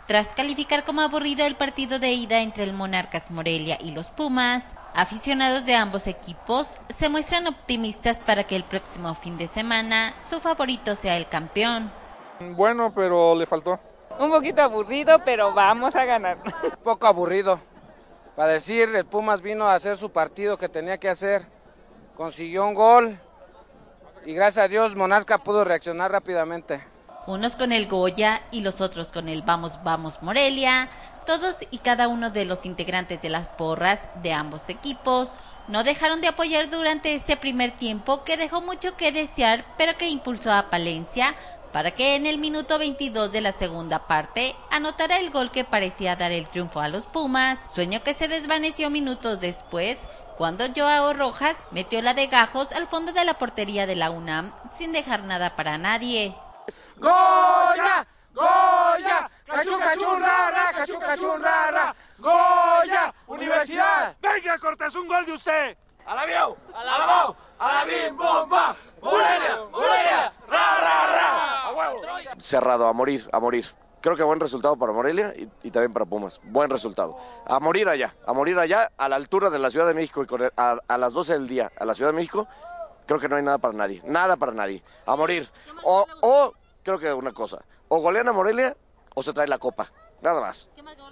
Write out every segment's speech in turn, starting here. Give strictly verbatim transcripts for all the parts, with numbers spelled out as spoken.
Tras calificar como aburrido el partido de ida entre el Monarcas Morelia y los Pumas, aficionados de ambos equipos se muestran optimistas para que el próximo fin de semana su favorito sea el campeón. Bueno, pero le faltó. Un poquito aburrido, pero vamos a ganar. Un poco aburrido. Para decir, el Pumas vino a hacer su partido que tenía que hacer. Consiguió un gol y gracias a Dios Monarca pudo reaccionar rápidamente. Unos con el Goya y los otros con el Vamos Vamos Morelia, todos y cada uno de los integrantes de las porras de ambos equipos no dejaron de apoyar durante este primer tiempo que dejó mucho que desear, pero que impulsó a Palencia para que en el minuto veintidós de la segunda parte anotara el gol que parecía dar el triunfo a los Pumas, sueño que se desvaneció minutos después cuando Joao Rojas metió la de Gajos al fondo de la portería de la UNAM sin dejar nada para nadie. ¡Goya! ¡Goya! ¡Cachún, cachún, rara! ¡Cachún, cachún, rara! ¡Goya! ¡Universidad! ¡Venga, Cortés, un gol de usted! ¡A la bio! ¡A la bao! ¡A la bim, bomba! ¡Morelia! ¡Morelia! ¡Ra, ra, ra! ¡A huevo! Cerrado, a morir, a morir. Creo que buen resultado para Morelia y, y también para Pumas. Buen resultado. A morir allá, a morir allá, a la altura de la Ciudad de México y correr a, a las doce del día a la Ciudad de México. Creo que no hay nada para nadie, nada para nadie. A morir. O, o creo que una cosa, o golean a Morelia o se trae la copa, nada más.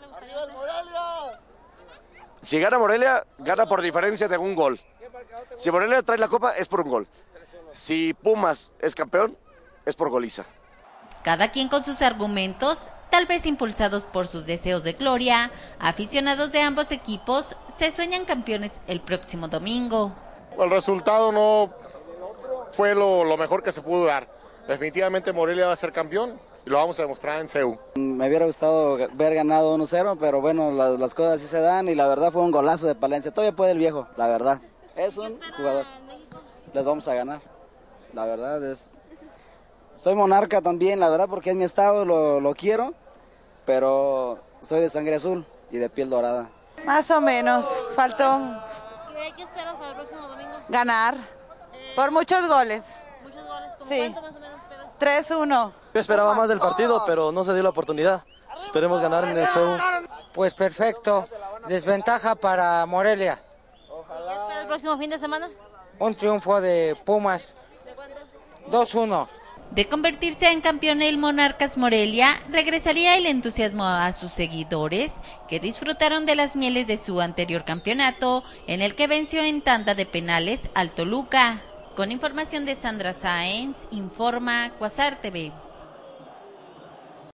Si gana Morelia, gana por diferencia de un gol. Si Morelia trae la copa, es por un gol. Si Pumas es campeón, es por goliza. Cada quien con sus argumentos, tal vez impulsados por sus deseos de gloria, aficionados de ambos equipos se sueñan campeones el próximo domingo. El resultado no fue lo, lo mejor que se pudo dar. Definitivamente Morelia va a ser campeón y lo vamos a demostrar en C E U. Me hubiera gustado ver ganado uno cero, pero bueno, las, las cosas así se dan y la verdad fue un golazo de Palencia. Todavía puede el viejo, la verdad. Es un jugador. Les vamos a ganar. La verdad es... Soy monarca también, la verdad, porque es mi estado, lo, lo quiero, pero soy de sangre azul y de piel dorada. Más o menos, faltó... ¿Qué, qué esperas para el próximo domingo? Ganar, eh, por muchos goles. ¿Muchos goles? ¿Cómo Sí. cuánto más o menos esperas? tres uno. Yo esperaba más del partido, pero no se dio la oportunidad. Esperemos ganar en el C E U. Pues perfecto, desventaja para Morelia. ¿Y qué espera el próximo fin de semana? Un triunfo de Pumas. ¿De cuánto? dos uno. De convertirse en campeón el Monarcas Morelia, regresaría el entusiasmo a sus seguidores, que disfrutaron de las mieles de su anterior campeonato, en el que venció en tanda de penales al Toluca. Con información de Sandra Sáenz, informa Quasar T V.